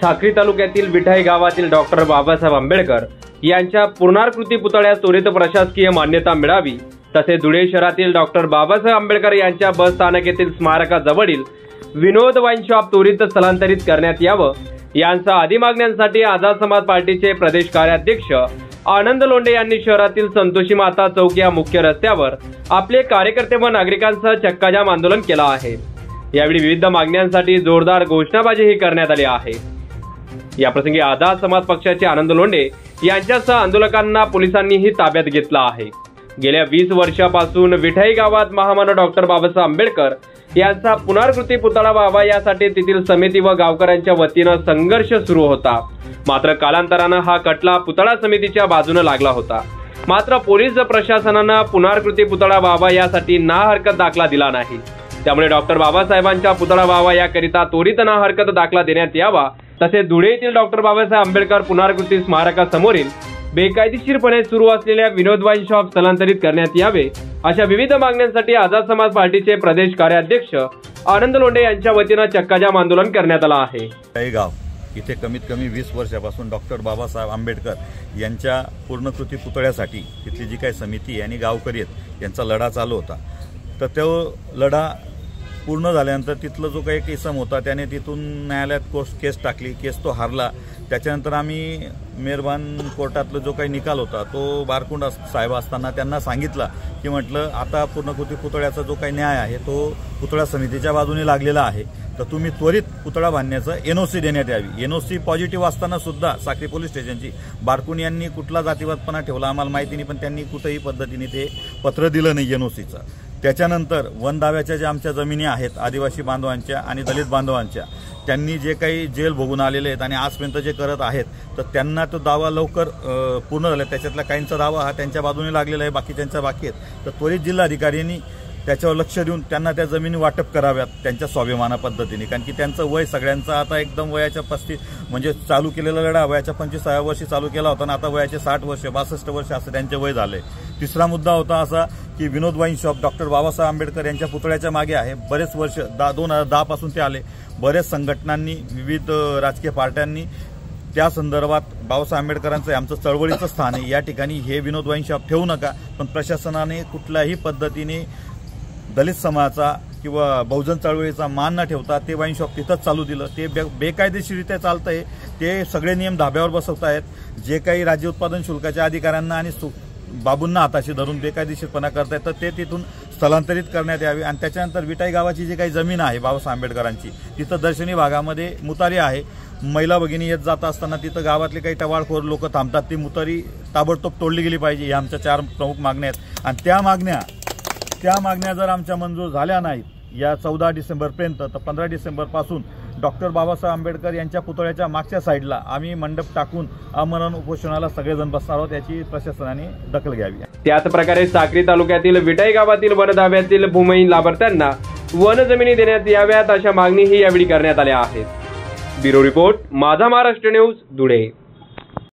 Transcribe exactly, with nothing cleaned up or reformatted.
साक्री तालुक्यातील विठाई गावातील डॉक्टर बाबासाहेब आंबेडकर यांच्या पुनराकृती पुतळ्यास त्वरित प्रशासकीय मान्यता मिळावी, तसेच धुळे शहरातील डॉक्टर बाबासाहेब आंबेडकर यांच्या बस स्थानक येथील स्मारकाजवळील विनोद वाईन शॉप त्वरित स्थलांतरित करण्यात यावं, यांचा आदी मागण्यांसाठी आझाद समाज पार्टीचे प्रदेश कार्याध्यक्ष आनंद लोंढे यांनी शहरातील संतोषी माता चौक या मुख्य रस्त्यावर आपले कार्यकर्ते व नागरिकांसह चक्काजाम आंदोलन केलं आहे। यावेळी विविध मागण्यांसाठी जोरदार घोषणाबाजीही करण्यात आली आहे। याप्रसंगी आझाद समाज पक्षाचे आनंद लोंढे यांच्यासह आंदोलकांना पोलिसांनीही ताब्यात घेतलं आहे। गेल्या वीस वर्षापासून विठाई गावात महामानव डॉक्टर बाबासाहेब आंबेडकर यांचा पुनराकृती पुतळा व्हावा यासाठी तेथील समिती व गावकऱ्यांच्या वतीनं संघर्ष सुरू होता। मात्र कालांतरानं हा कटला पुतळा समितीच्या बाजूने लागला होता। मात्र पोलीस प्रशासनानं पुनराकृती पुतळा व्हावा यासाठी ना हरकत दाखला दिला नाही। त्यामुळे डॉक्टर बाबासाहेबांच्या पुतळा व्हावा याकरिता त्वरित ना हरकत दाखला देण्यात यावा, तसेच धुळे येथील डॉक्टर बाबासाहेब आंबेडकर पुनराकृती स्मारकासमोरील बेकायदेशीरपणे सुरू असलेल्या विनोद वाईन शॉप स्थलांतरित करण्यात यावे, अशा विविध मागण्यांसाठी आझाद समाज पार्टीचे प्रदेश कार्याध्यक्ष आनंद लोंढे यांच्या वतीनं चक्काजाम आंदोलन करण्यात आलं आहे। गाव इथे कमीत कमी वीस वर्षापासून डॉक्टर बाबासाहेब आंबेडकर यांच्या पूर्णकृती पुतळ्यासाठी तिथली जी काही समिती आणि गावकरी आहेत यांचा लढा चालू होता। तर तो लढा पूर्ण झाल्यानंतर तिथलं जो काही इसम होता त्याने तिथून न्यायालयात कोर्स केस टाकली, केस तो हारला। त्याच्यानंतर आम्ही मेहरबान कोर्टातला जो काही निकाल होता तो बारकुंड साहेब असताना त्यांना सांगितलं की म्हटलं आता पूर्णकृती पुतळ्याचा जो काही न्याय आहे तो पुतळा समितीच्या बाजूने लागलेला आहे, तर तुम्ही त्वरित पुतळा बांधण्याचं एनओसी देण्यात यावी। एनओसी पॉझिटिव्ह असताना सुद्धा साक्री पोलीस स्टेशनची बारकुंड यांनी कुठला जातीवादपणा ठेवला आम्हाला माहिती नाही, पण त्यांनी कुठेही पद्धतीने ते पत्र दिलं नाही एनओसीचं। त्याच्यानंतर वन दाव्याच्या ज्या आमच्या जमिनी आहेत आदिवासी बांधवांच्या आणि दलित बांधवांच्या, त्यांनी जे काही जेल भोगून आलेले आहेत आणि आजपर्यंत जे करत आहेत तर त्यांना तो दावा लवकर पूर्ण झाला। त्याच्यातला काहींचा दावा हा त्यांच्या बाजूने लागलेला आहे, बाकीच्यांचा बाकी आहेत। तर त्वरित जिल्हाधिकाऱ्यांनी त्याच्यावर लक्ष देऊन त्यांना त्या जमिनी वाटप कराव्यात त्यांच्या स्वाभिमाना पद्धतीने, कारण की त्यांचं वय सगळ्यांचं आता एकदम वयाच्या पस्तीस म्हणजे चालू केलेला लढा वयाच्या पंचवीसाव्या वर्षी चालू केला होता आणि आता वयाचे साठ वर्ष बासष्ट वर्ष असं त्यांचे वय झाले। तिसरा मुद्दा होता असा की Vinod wine shop doctor Babasaheb Ambedkar यांच्या पुतळ्याच्या मागे आहे। बरेच वर्ष दा दोन हजार दहा पासून ते आले। बरेच संघटनांनी विविध राजकीय पार्ट्यांनी त्या संदर्भात बाबासाहेब आंबेडकरांचं आमचं चळवळीचं स्थान आहे, या ठिकाणी हे विनोद वाईन शॉप ठेवू नका, पण प्रशासनाने कुठल्याही पद्धतीने दलित समाजाचा किंवा बहुजन चळवळीचा मान न ठेवता ते वाईन शॉप तिथंच चालू दिलं। ते बे बेकायदेशीरित्या चालतंय, ते सगळे नियम धाब्यावर बसवत आहेत। जे काही राज्य उत्पादन शुल्काच्या अधिकाऱ्यांना आणि बाबूंना हाताशी धरून बेकायदेशीरपणा करतायत तर ते तिथून स्थलांतरित करण्यात यावे। आणि त्याच्यानंतर विठाई गावाची जी काही जमीन आहे बाबासाहेब आंबेडकरांची, तिथं दर्शनी भागामध्ये मुतारी आहे। महिला भगिनी येत जात असताना तिथं गावातले काही टवाळखोर लोक थांबतात, ती मुतारी ताबडतोब तोडली गेली पाहिजे, या आमच्या चार प्रमुख मागण्या आहेत। आणि त्या मागण्या त्या मागण्या जर आमच्या मंजूर झाल्या नाहीत या चौदा डिसेंबरपर्यंत, तर पंधरा डिसेंबरपासून डॉक्टर बाबासाहेब आंबेडकर यांच्या पुतळ्याच्या मागच्या साईडला आम्ही मंडप टाकून आमरण उपोषणाला सगळेजण बसणार आहोत, याची प्रशासनाने दखल घ्यावी। त्याच प्रकारे साक्री तालुक्यातील विठाई गावातील वन दाव्यातील भूमिहीन लाभार्थ्यांना वन जमिनी देण्यात याव्यात, अशा मागणीही यावेळी करण्यात आल्या आहेत। ब्युरो रिपोर्ट, माझा महाराष्ट्र न्यूज, धुळे।